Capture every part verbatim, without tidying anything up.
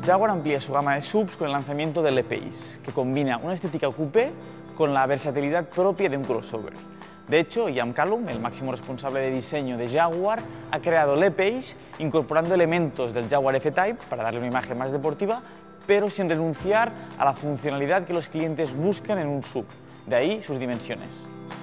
Jaguar amplía su gama de S U Vs con el lanzamiento del E-Pace, que combina una estética coupé con la versatilidad propia de un crossover. De hecho, Ian Callum, el máximo responsable de diseño de Jaguar, ha creado el E-Pace incorporando elementos del Jaguar F-Type para darle una imagen más deportiva, pero sin renunciar a la funcionalidad que los clientes buscan en un S U V, de ahí sus dimensiones.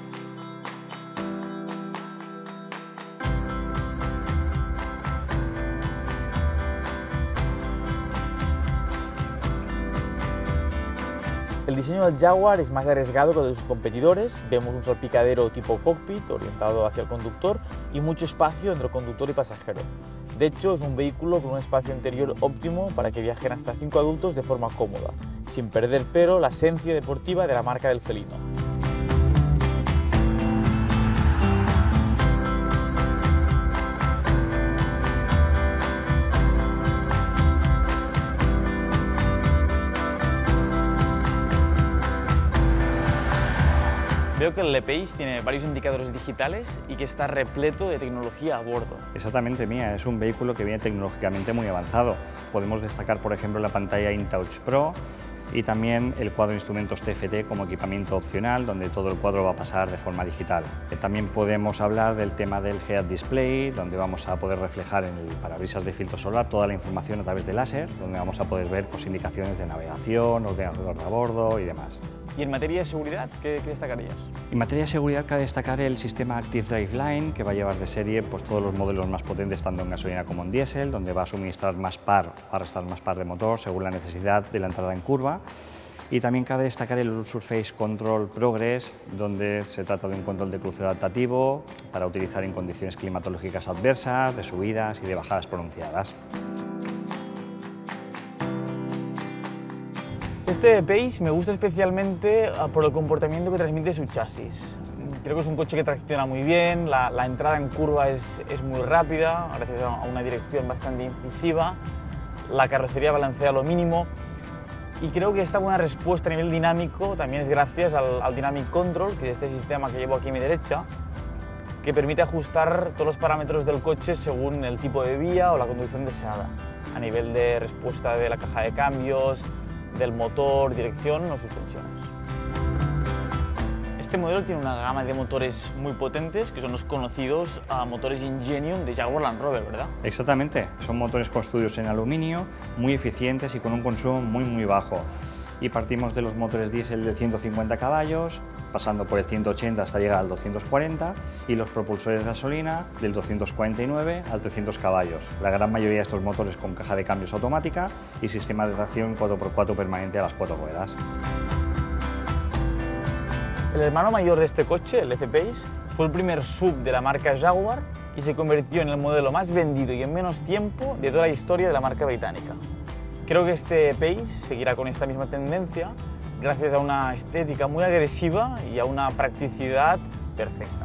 El diseño del Jaguar es más arriesgado que el de sus competidores. Vemos un salpicadero tipo cockpit orientado hacia el conductor y mucho espacio entre conductor y pasajero. De hecho, es un vehículo con un espacio interior óptimo para que viajen hasta cinco adultos de forma cómoda, sin perder pero la esencia deportiva de la marca del felino. Veo que el E-Pace tiene varios indicadores digitales y que está repleto de tecnología a bordo. Exactamente, Mía, es un vehículo que viene tecnológicamente muy avanzado. Podemos destacar, por ejemplo, la pantalla InTouch Pro y también el cuadro de instrumentos T F T como equipamiento opcional, donde todo el cuadro va a pasar de forma digital. También podemos hablar del tema del Head Display, donde vamos a poder reflejar en el parabrisas de filtro solar toda la información a través de láser, donde vamos a poder ver pues, indicaciones de navegación, ordenador de a bordo y demás. ¿Y en materia de seguridad, qué, qué destacarías? En materia de seguridad cabe destacar el sistema Active Drive Line, que va a llevar de serie pues, todos los modelos más potentes, tanto en gasolina como en diésel, donde va a suministrar más par, va a restar más par de motor según la necesidad de la entrada en curva. Y también cabe destacar el Surface Control Progress, donde se trata de un control de crucero adaptativo para utilizar en condiciones climatológicas adversas, de subidas y de bajadas pronunciadas. Este E-Pace me gusta especialmente por el comportamiento que transmite su chasis. Creo que es un coche que tracciona muy bien, la, la entrada en curva es, es muy rápida, gracias a una dirección bastante incisiva, la carrocería balancea lo mínimo y creo que esta buena respuesta a nivel dinámico también es gracias al, al Dynamic Control, que es este sistema que llevo aquí a mi derecha, que permite ajustar todos los parámetros del coche según el tipo de vía o la conducción deseada, a nivel de respuesta de la caja de cambios, del motor, dirección o suspensiones. Este modelo tiene una gama de motores muy potentes, que son los conocidos uh, motores Ingenium de Jaguar Land Rover, ¿verdad? Exactamente, son motores construidos en aluminio, muy eficientes y con un consumo muy muy bajo. Y partimos de los motores diésel de ciento cincuenta caballos, pasando por el ciento ochenta hasta llegar al doscientos cuarenta, y los propulsores de gasolina del doscientos cuarenta y nueve al trescientos caballos. La gran mayoría de estos motores con caja de cambios automática y sistema de tracción cuatro por cuatro permanente a las cuatro ruedas. El hermano mayor de este coche, el F-Pace, fue el primer S U V de la marca Jaguar y se convirtió en el modelo más vendido y en menos tiempo de toda la historia de la marca británica. Creo que este Pace seguirá con esta misma tendencia gracias a una estética muy agresiva y a una practicidad perfecta.